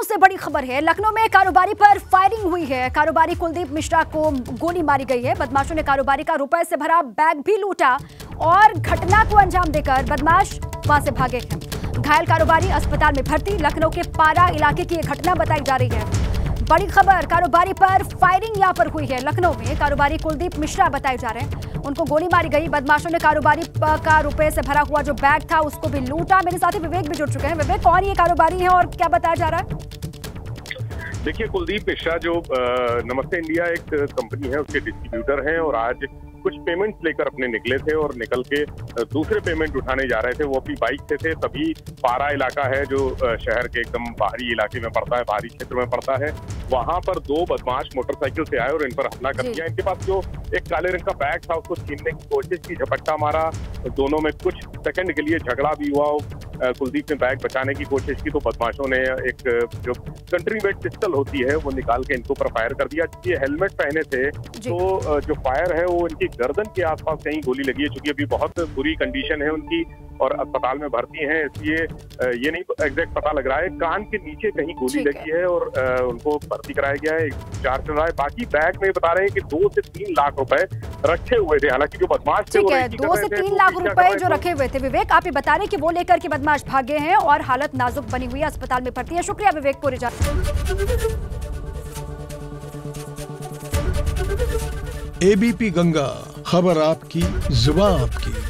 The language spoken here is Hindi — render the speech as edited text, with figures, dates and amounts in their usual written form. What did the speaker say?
से बड़ी खबर है। लखनऊ में कारोबारी पर फायरिंग हुई है। कारोबारी कुलदीप मिश्रा को गोली मारी गई है। बदमाशों ने कारोबारी का रुपए से भरा बैग भी लूटा और घटना को अंजाम देकर बदमाश वहां से भागे हैं। घायल कारोबारी अस्पताल में भर्ती। लखनऊ के पारा इलाके की यह घटना बताई जा रही है। बड़ी खबर, कारोबारी पर फायरिंग यहां पर हुई है। लखनऊ में कारोबारी कुलदीप मिश्रा बताए जा रहे हैं, उनको गोली मारी गई। बदमाशों ने कारोबारी का रुपए से भरा हुआ जो बैग था उसको भी लूटा। मेरे साथी विवेक भी जुड़ चुके हैं। विवेक, कौन ये कारोबारी है और क्या बताया जा रहा है? देखिए, कुलदीप मिश्रा जो नमस्ते इंडिया एक कंपनी है, उसके डिस्ट्रीब्यूटर हैं और आज कुछ पेमेंट्स लेकर अपने निकले थे और निकल के दूसरे पेमेंट उठाने जा रहे थे। वो अपनी बाइक से थे, तभी पारा इलाका है जो शहर के एकदम बाहरी इलाके में पड़ता है, बाहरी क्षेत्र में पड़ता है। वहां पर दो बदमाश मोटरसाइकिल से आए और इन पर हमला कर दिया। इनके पास जो एक काले रंग का बैग था उसको छीनने की कोशिश की, झपट्टा मारा। दोनों में कुछ सेकंड के लिए झगड़ा भी हुआ। कुलदीप ने बैग बचाने की कोशिश की तो बदमाशों ने एक जो कंट्री मेड पिस्टल होती है वो निकाल के इनको पर फायर कर दिया। ये हेलमेट पहने थे तो जो फायर है वो इनकी गर्दन के आसपास कहीं गोली लगी है, क्योंकि अभी बहुत बुरी कंडीशन है उनकी और अस्पताल में भर्ती हैं, इसलिए ये नहीं एग्जैक्ट पता लग रहा है। कान के नीचे कहीं गोली लगी है और उनको भर्ती कराया गया है, उपचार चल रहा है। बाकी बैग में बता रहे हैं कि 2 से 3 लाख रुपए रखे हुए थे। हालांकि जो बदमाश थे 2 से 3 लाख रुपए जो रखे हुए थे। विवेक, आप ये बता रहे हैं कि वो लेकर के बदमाश भागे हैं और हालत नाजुक बनी हुई है, अस्पताल में भर्ती है। शुक्रिया विवेक, पूरी जानकारी। एबीपी गंगा, खबर आपकी, जुबान आपकी।